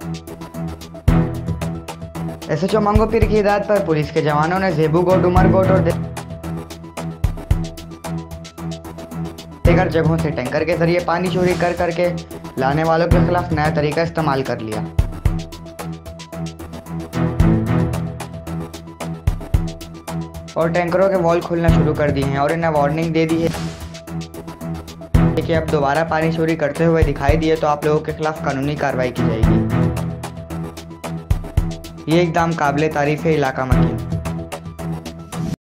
SHO मंगो पीर की हिदायत पर पुलिस के जवानों ने जेबू गोट, उमरकोट और दीगर जगहों से टैंकर के जरिए पानी चोरी कर करके लाने वालों के खिलाफ नया तरीका इस्तेमाल कर लिया और टैंकरों के वॉल खोलना शुरू कर दिए हैं और इन्हें वार्निंग दे दी है कि अब दोबारा पानी चोरी करते हुए दिखाई दिए तो आप लोगों के खिलाफ कानूनी कार्रवाई की जाएगी। ये एकदम काबिले तारीफ है इलाका मकीन।